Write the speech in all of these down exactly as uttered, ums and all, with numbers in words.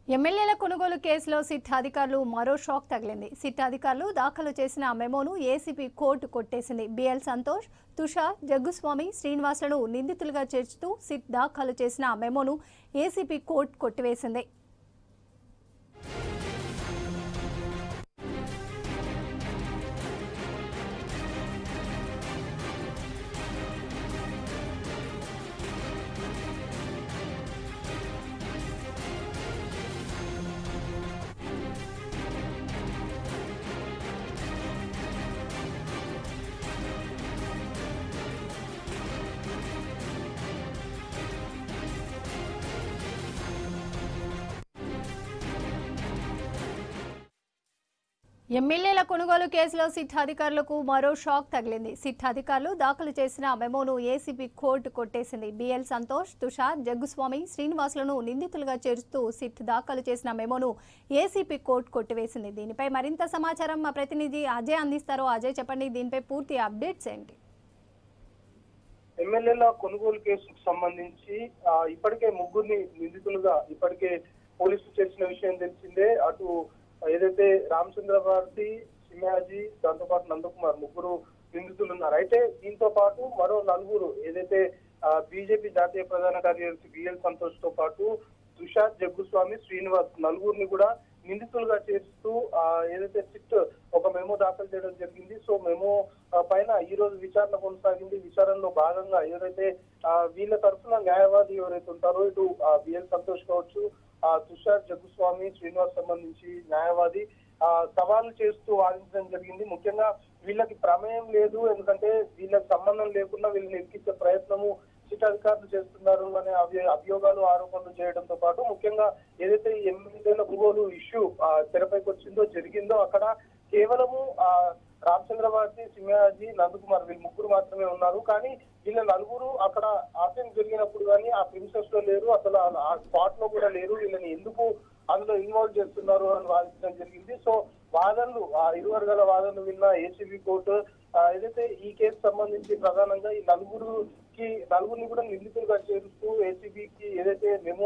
ఎమ్మెల్యేల కొనుగోలు కేసులో సిట్ అధికారులు మరో షాక్ తగిలింది. సిట్ అధికారులు దాఖలు చేసిన మెమోను ఏసీబీ కోర్టు కొట్టేసింది. బిఎల్ సంతోష్, తుషార్, జగ్గుస్వామి, శ్రీనివాసులను నిందితులుగా చేర్చుతూ సిట్ దాఖలు చేసిన మెమోను ఏసీబీ కోర్టు కొట్టివేసింది. ఎమ్మెల్యేల కొనుగోలు కేసులో సిట్ అధికారులకు మరో షాక్ తగిలింది. సిట్ అధికారులు దాఖలు చేసిన మెమోను ఏసీబీ కోర్టు కొట్టేసింది. బిఎల్ సంతోష్, తుషార్, జగ్గుస్వామి, శ్రీనివాసులను నిందితులుగా చేరుస్తూ సిట్ దాఖలు చేసిన మెమోను ఏసీబీ కోర్టు కొట్టివేసింది. దీనిపై మరింత సమాచారం మా ప్రతినిధి అజయ్ అందిస్తారు. అజయ్, చెప్పండి, దీనిపై పూర్తి అప్డేట్స్ ఏంటి? ఎమ్మెల్యేల కొనుగోలు కేసుకు సంబంధించి ఇప్పటికే ముగ్గురిని నిందితులుగా ఇప్పటికే పోలీసులు చేసిన విషయం తెలిసిందే. అటు ఏదైతే రామచంద్ర భారతి, సిమ్యాజీ, దాంతో పాటు నందకుమార్ ముగ్గురు నిందితులు ఉన్నారు. అయితే దీంతో పాటు మరో నలుగురు ఏదైతే బీజేపీ జాతీయ ప్రధాన కార్యదర్శి బిఎల్ సంతోష్ తో పాటు తుషార్, జగ్గుస్వామి, శ్రీనివాస్ నలుగురిని కూడా నిందితులుగా చేస్తూ ఏదైతే సిట్ ఒక మెమో దాఖలు చేయడం జరిగింది. సో మెమో పైన ఈ రోజు విచారణ కొనసాగింది. విచారణలో భాగంగా ఏదైతే వీళ్ళ తరఫున న్యాయవాది ఎవరైతే ఉంటారో ఇటు బిఎల్ సంతోష్ కావచ్చు, తుషార్, జగ్గుస్వామి, శ్రీనివాస్ సంబంధించి న్యాయవాది ఆ సవాలు చేస్తూ వాదించడం జరిగింది. ముఖ్యంగా వీళ్ళకి ప్రమేయం లేదు, ఎందుకంటే వీళ్ళకి సంబంధం లేకుండా వీళ్ళని ఎక్కించే ప్రయత్నము సిట్ అధికారులు చేస్తున్నారు అనే అభియోగాలు ఆరోపణలు చేయడంతో పాటు ముఖ్యంగా ఏదైతే ఎమ్మెల్యేల కొనుగోలు ఇష్యూ తెరపైకి వచ్చిందో జరిగిందో అక్కడ కేవలము ఆ రామచంద్ర భారతి, సింహాజీ, నందకుమార్ వీళ్ళు ముగ్గురు మాత్రమే ఉన్నారు. కానీ వీళ్ళ నలుగురు అక్కడ ఆఫెన్స్ జరిగినప్పుడు కానీ ఆ ప్రిన్సెస్ లో లేరు, అసలు ఆ స్పాట్ లో కూడా లేరు. వీళ్ళని ఎందుకు అందులో ఇన్వాల్వ్ చేస్తున్నారు అని వాదించడం జరిగింది. సో వాదనలు ఆ ఇరు వర్గాల వాదనలు విన్న ఏసీబీ కోర్టు ఏదైతే ఈ కేసు సంబంధించి ప్రధానంగా ఈ నలుగురుకి నలుగురిని కూడా నిందితులుగా చేరుస్తూ ఏసీబీకి ఏదైతే మెమో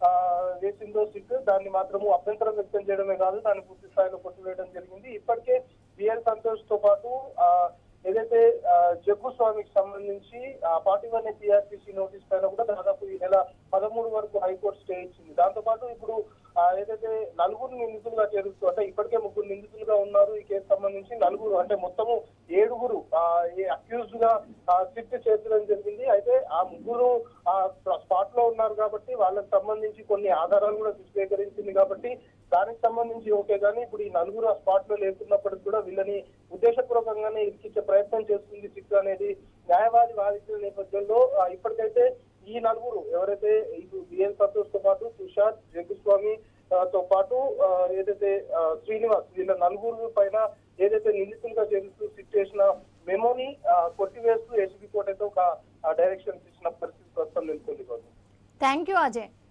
వేసిందో సిట్ దాన్ని మాత్రము అభ్యంతరం వ్యక్తం చేయడమే కాదు, దాన్ని పూర్తి స్థాయిలో కొట్టివేయడం జరిగింది. ఇప్పటికే బిఎల్ సంతోష్ తో పాటు ఆ ఏదైతే జగ్గుస్వామికి సంబంధించి ఆ ఫార్టీ వన్ టీఆర్టీసీ నోటీస్ పైన కూడా దాదాపు ఈ నెల పదమూడు వరకు హైకోర్టు స్టే ఇచ్చింది. దాంతో పాటు ఇప్పుడు ఏదైతే నలుగురు నిందితులుగా చేరుస్తూ అంటే ఇప్పటికే ముగ్గురు నిందితులుగా ఉన్నారు ఈ కేసు సంబంధించి, నలుగురు అంటే మొత్తము ఏడుగురు అక్యూజ్డ్ గా సిట్ చేర్చడం జరిగింది. అయితే ఆ ముగ్గురు ఆ స్పాట్ లో ఉన్నారు కాబట్టి వాళ్ళకి సంబంధించి కొన్ని ఆధారాలు కూడా స్వీకరించింది కాబట్టి దానికి సంబంధించి ఓకే. కానీ ఇప్పుడు ఈ నలుగురు ఆ స్పాట్ లో లేకున్నప్పటికీ కూడా వీళ్ళని ఉద్దేశపూర్వకంగానే ఇరికించే ప్రయత్నం చేస్తుంది సిట్ అనేది న్యాయవాది వాదించిన నేపథ్యంలో ఇప్పటికైతే ఈ నలుగురు ఎవరైతే ఇటు బిఎల్ సంతోష్ తో పాటు తుషార్, జగ్గుస్వామి తో పాటు ఏదైతే శ్రీనివాస్ వీళ్ళ నలుగురు పైన ఏదైతే నిందితులుగా చేరుస్తూ సిట్ చేసిన మెమోని కొట్టివేస్తూ ఏసీబీ కోర్టు అయితే ఒక డైరెక్షన్స్ ఇచ్చిన పరిస్థితి ప్రస్తుతం నెలకొంది. Thank you Ajay.